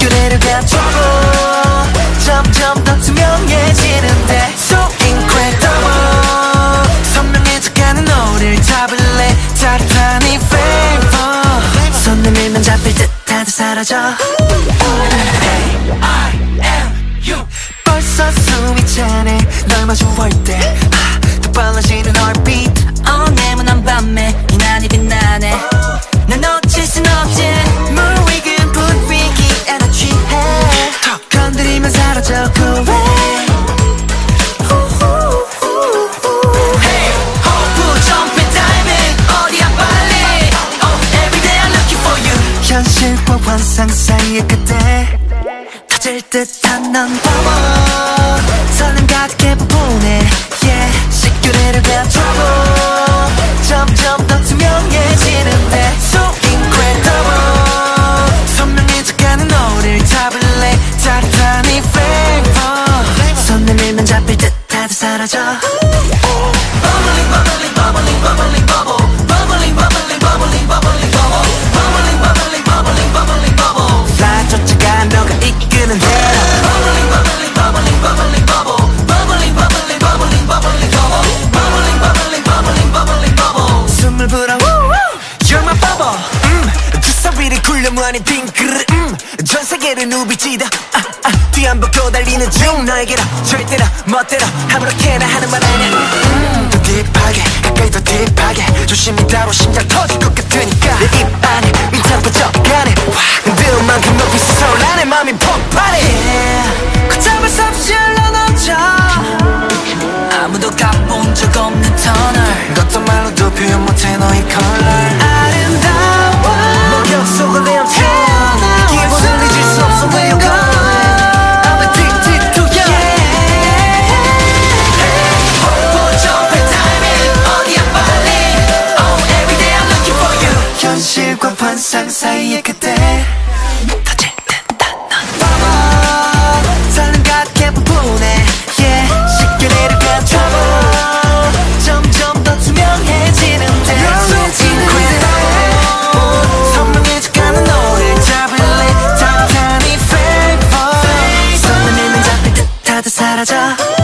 시그널을 갖춰도 점점 더 투명해지는데 So incredible 선명해져가는 너를 잡을래 짜릿한 이 flavor 손 내밀면 잡힐 듯하다 사라져 AIMERS 벌써 숨이 차네 널 마주할 때 더 빨라지는 heartbeat 네모난 밤에 이 난이 빛나네 난 놓칠 순 없지 물 위근 분위기 에너지해 턱 건드리면 사라져 Go away Hey 호프 점핑 타이밍 어디야 빨리 Oh everyday I'm looking for you 현실과 환상 사이의 그때 터질 듯한 넌 바보 설렘 가득해 부분에 Yeah 시그널을 갖춰도 점점 더 투명해지는데 So incredible 선명해져가는 너를 잡을래 짜릿한 이 flavor 손 내밀면 잡힐 듯하다 사라져 Bubbling bubbling bubbling bubbling bubble Bubbling bubbling bubbling bubbling bubble Bubbling bubbling bubbling bubbling bubble Fly 쫓아가 너가 이끄는 대로 Bubbling bubbling bubbling bubbling bubble Bubbling bubbling bubbling bubbling bubble Bubbling bubbling bubbling bubbling bubble 숨을 불어 You're my bubble 주사위를 굴려무 아닌 빈 그릇 전 세계를 누비지다 뒤안보고 달리는 중 너에게로 절대로 멋대로 아무렇게나 하는 말 아냐 더 딥하게 가까이 더 딥하게 조심히 다뤄 심장 터질 것 같으니까 내 입 안에 인탄 퍼져가네 흔들어 만큼 높이 솟아 내 맘이 폭발해 yeah. 걷잡을 수 없이 흘러넘쳐 아무도 가본 적 없는 터널 어떤 말로도 표현 못해 너의 컬러 아름다워 목욕 속을 헤엄쳐 기분을 잊을 수 없어 where you go I'm addicted to you 호프 점핑 타이밍 어디야 빨리 Oh everyday I'm looking for you 현실과 환상 사이의 그때 터질 듯한 넌 바보 설렘 가득해 부분에 Yeah 시그널을 갖춰도 점점 더 투명해지는데 So incredible 선명해져가는 너를 잡을래 짜릿한 이 flavor 손 내밀면 잡힐 듯하다 사라져